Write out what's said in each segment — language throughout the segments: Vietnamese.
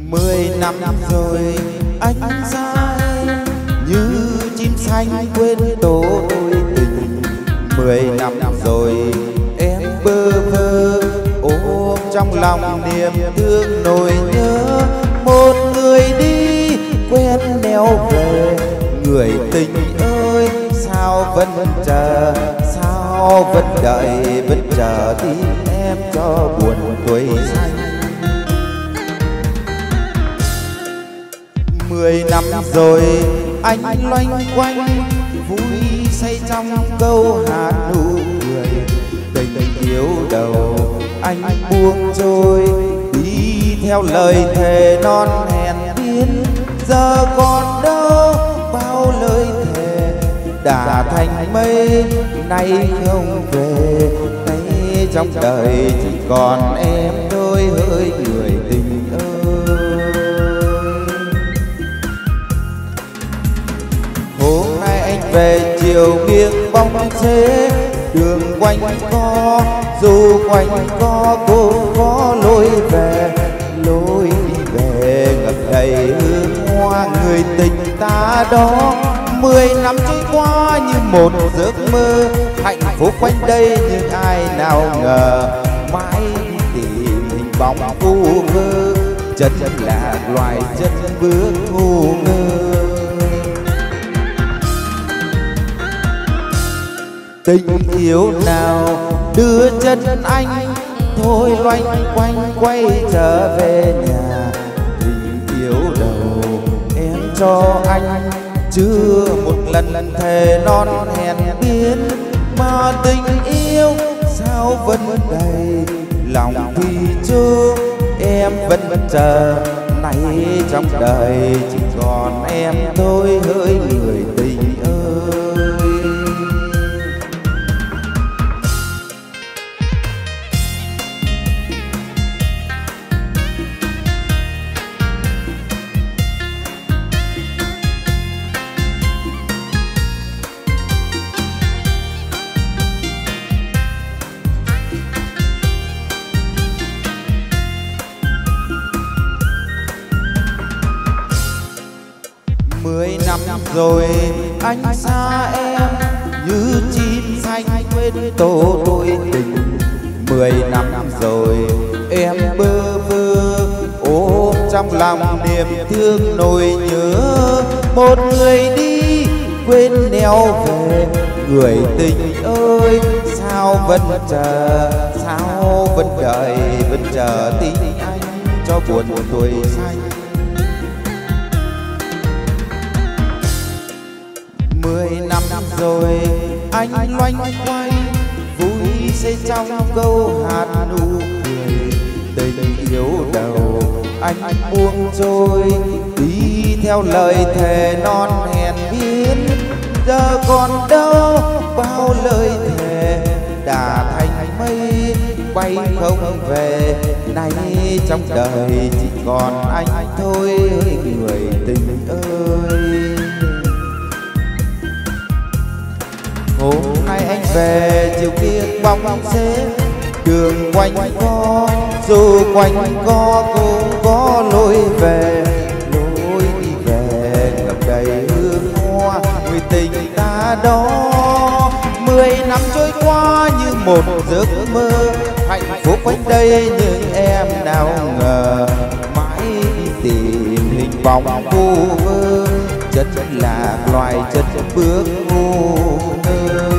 10 năm rồi anh xa em, như chim xanh quên tổ đôi tình. 10 năm rồi em bơ vơ ôm trong lòng niềm thương nỗi nhớ. Một người đi quen nẻo về, người tình ơi sao vẫn chờ, sao vẫn đợi vẫn chờ tim em cho buồn tuổi xanh. 10 năm rồi anh loanh quanh vui say trong câu hát nụ cười. Tình yêu đầu anh buông trôi, đi theo lời thề non hẹn biến. Giờ còn đâu bao lời thề đã thành mây nay không về. Nay trong đời chỉ còn em thôi hỡi người tình ơi. Hôm nay anh về chiều nghiêng bóng xế, đường quanh co dù quanh co cũng có lối về. Lối đi về ngập đầy hương hoa người tình ta đó. 10 năm trôi qua như một giấc mơ, hạnh phúc quanh đây nhưng ai nào ngờ. Mãi tìm hình bóng vu vơ, chân là loài chân bước ngu ngơ. Tình yêu nào đưa chân anh thôi loanh quanh quay trở về nhà. Tình yêu đầu em cho anh chưa một lần thề non hẹn biến. Mà tình yêu sao vẫn đầy lòng thì chưa, em vẫn chờ. Nay trong đời chỉ còn em thôi hỡi người tình ơi. Mười năm rồi anh xa em, như chim xanh quên tổ đôi tình. 10 năm rồi em bơ vơ ôm trong lòng niềm thương nỗi nhớ. Một người đi quên nẻo về, người tình ơi sao vẫn chờ, sao vẫn đợi vẫn chờ tin anh cho buồn tuổi xanh. 10 năm rồi anh loanh quanh vui say trong câu hát nụ cười. Tình yêu đầu anh buông trôi, đi theo lời thề non hẹn biến. Giờ còn đâu bao lời thề đã thành mây bay không về. Nay trong đời chỉ còn anh thôi người tình ơi. Hôm nay anh về chiều kia bóng xế, đường quanh co dù quanh co cũng có lối về. Lối đi về ngập đầy hương hoa người tình ta đó. 10 năm trôi qua như một giấc mơ, hạnh phúc quanh đây nhưng em nào ngờ. Mãi đi tìm hình bóng vu vơ, chân là loài chân bước ngu ngơ.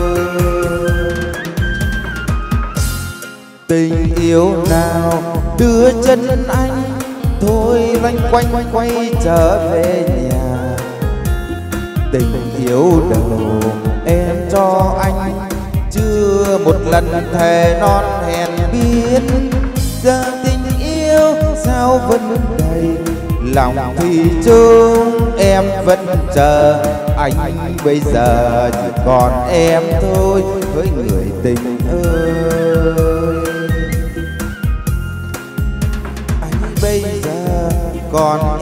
Tình yêu nào đưa chân anh thôi loanh quanh quay trở về nhà. Tình yêu đầu em cho anh chưa một lần thề non hẹn biến. Giờ tình yêu sao vẫn đầy lòng thì chung em vẫn chờ. Anh bây giờ chỉ còn em thôi với người tình ơi. Anh bây giờ còn